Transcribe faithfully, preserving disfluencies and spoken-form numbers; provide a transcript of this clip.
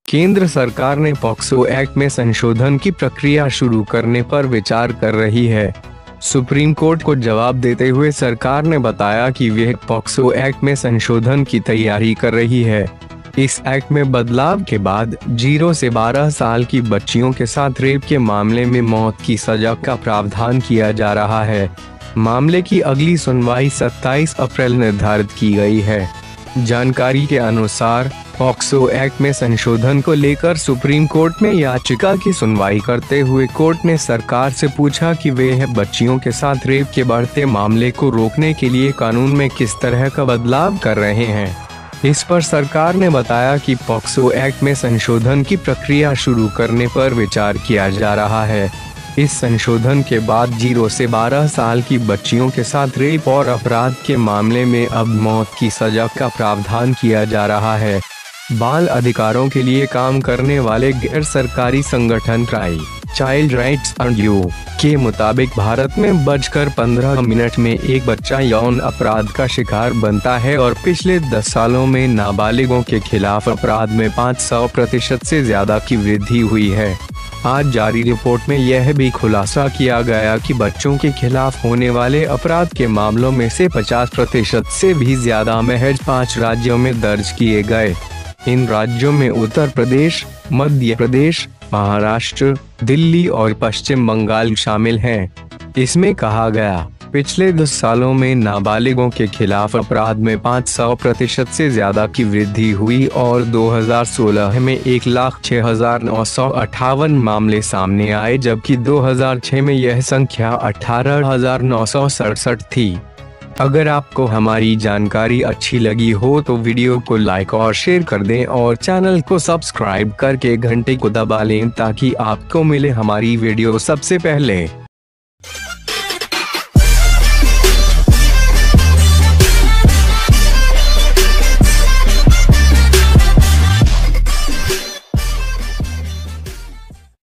केंद्र सरकार ने पॉक्सो एक्ट में संशोधन की प्रक्रिया शुरू करने पर विचार कर रही है। सुप्रीम कोर्ट को जवाब देते हुए सरकार ने बताया कि वह पॉक्सो एक्ट में संशोधन की तैयारी कर रही है। इस एक्ट में बदलाव के बाद जीरो से बारह साल की बच्चियों के साथ रेप के मामले में मौत की सजा का प्रावधान किया जा रहा है। मामले की अगली सुनवाई सत्ताईस अप्रैल निर्धारित की गई है। जानकारी के अनुसार पॉक्सो एक्ट में संशोधन को लेकर सुप्रीम कोर्ट में याचिका की सुनवाई करते हुए कोर्ट ने सरकार से पूछा कि वे बच्चियों के साथ रेप के बढ़ते मामले को रोकने के लिए कानून में किस तरह का बदलाव कर रहे हैं। इस पर सरकार ने बताया कि पॉक्सो एक्ट में संशोधन की प्रक्रिया शुरू करने पर विचार किया जा रहा है। इस संशोधन के बाद जीरो से बारह साल की बच्चियों के साथ रेप और अपराध के मामले में अब मौत की सजा का प्रावधान किया जा रहा है। बाल अधिकारों के लिए काम करने वाले गैर सरकारी संगठन CRY child rights and you के मुताबिक भारत में बजकर पंद्रह मिनट में एक बच्चा यौन अपराध का शिकार बनता है और पिछले दस सालों में नाबालिगों के खिलाफ अपराध में पाँच सौ प्रतिशत से ज्यादा की वृद्धि हुई है। आज जारी रिपोर्ट में यह भी खुलासा किया गया कि बच्चों के खिलाफ होने वाले अपराध के मामलों में से पचास प्रतिशत से भी ज्यादा महज पाँच राज्यों में दर्ज किए गए। इन राज्यों में उत्तर प्रदेश, मध्य प्रदेश, महाराष्ट्र, दिल्ली और पश्चिम बंगाल शामिल हैं। इसमें कहा गया, पिछले दस सालों में नाबालिगों के खिलाफ अपराध में पाँच सौ प्रतिशत से ज्यादा की वृद्धि हुई और दो हज़ार सोलह में एक लाख छह हजार नौ सौ अट्ठावन मामले सामने आए, जबकि दो हज़ार छह में यह संख्या अठारह हजार नौ सौ सड़सठ थी। अगर आपको हमारी जानकारी अच्छी लगी हो तो वीडियो को लाइक और शेयर कर दें और चैनल को सब्सक्राइब करके घंटे को दबा लें ताकि आपको मिले हमारी वीडियो सबसे पहले।